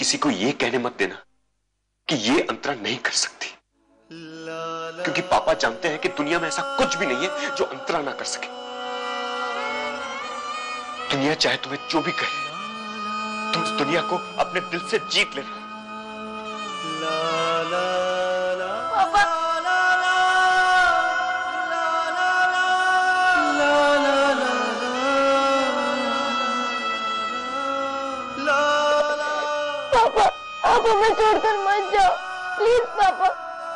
किसी को ये कहने मत देना कि ये अंतरा नहीं कर सकती, क्योंकि पापा जानते हैं कि दुनिया में ऐसा कुछ भी नहीं है जो अंतरा ना कर सके। दुनिया चाहे तुम्हें जो भी कहे, तुम इस दुनिया को अपने दिल से जीत लेना। पापा, पापा, आप हमें छोड़कर मत जाओ, प्लीज पापा।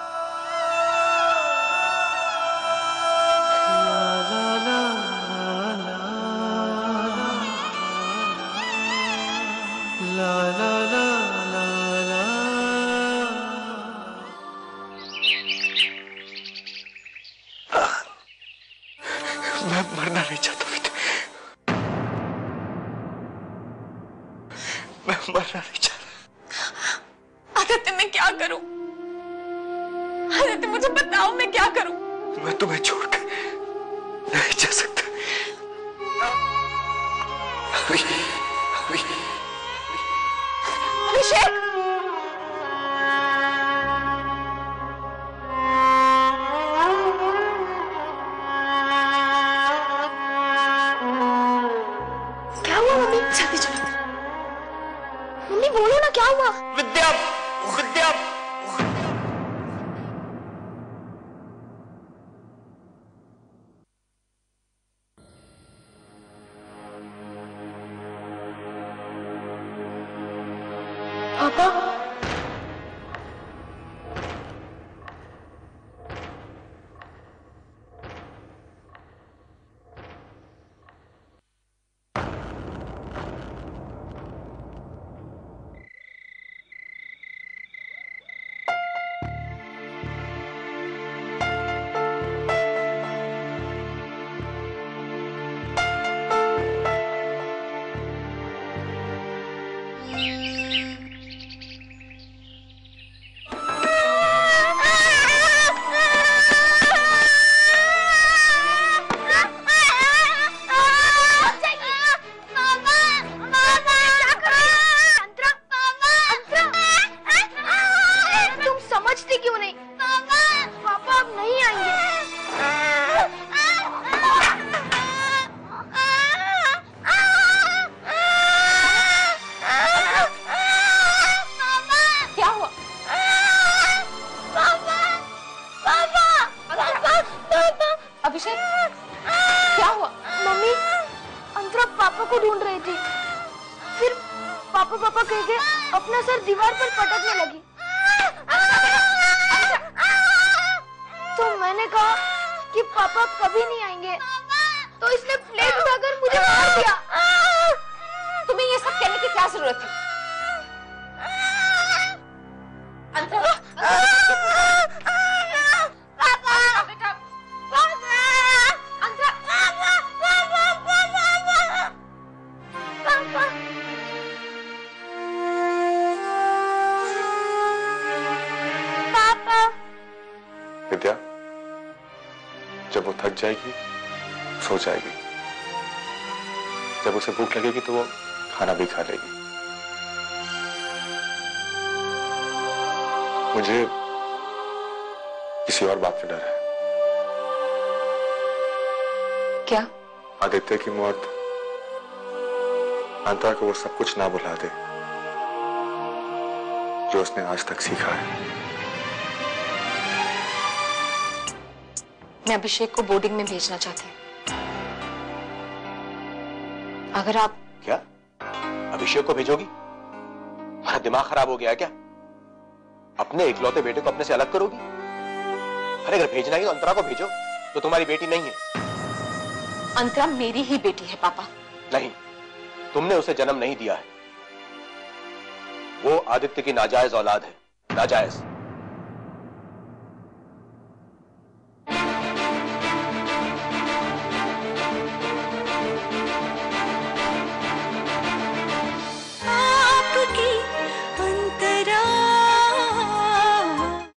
मैं मरना नहीं चाहता विद्या, मैं मरना नहीं चाहता। आदित्य, मैं क्या करूं? आदित्य, मुझे बताओ मैं क्या करूं? मैं तुम्हें छोड़कर नहीं जा सकता। अभिषेक, क्या हुआ मम्मी? जल्दी चलो। मम्मी बोलो ना, क्या हुआ? विद्या, विद्या, पापा, अभिषेक, क्या हुआ? मम्मी अंतरा पापा को ढूंढ रही थी, फिर पापा पापा कह के अपना सर दीवार पर पटकने लगी। तो मैंने कहा कि पापा कभी नहीं आएंगे, तो इसने प्लेट उठाकर मुझे मार दिया। तुम्हें ये सब कहने की क्या जरूरत है? विद्या, जब वो थक जाएगी सो जाएगी, जब उसे भूख लगेगी तो वो खाना भी खा लेगी। मुझे किसी और बात से डर है। क्या? आदित्य की मौत अंतरा को वो सब कुछ ना भुला दे जो उसने आज तक सीखा है। मैं अभिषेक को बोर्डिंग में भेजना चाहती हूँ। अगर आप... क्या अभिषेक को भेजोगी? तुम्हारा दिमाग खराब हो गया क्या? अपने इकलौते बेटे को अपने से अलग करोगी? अरे अगर भेजना ही तो अंतरा को भेजो, तो तुम्हारी बेटी नहीं है। अंतरा मेरी ही बेटी है पापा। नहीं, तुमने उसे जन्म नहीं दिया है। वो आदित्य की नाजायज औलाद है, नाजायज।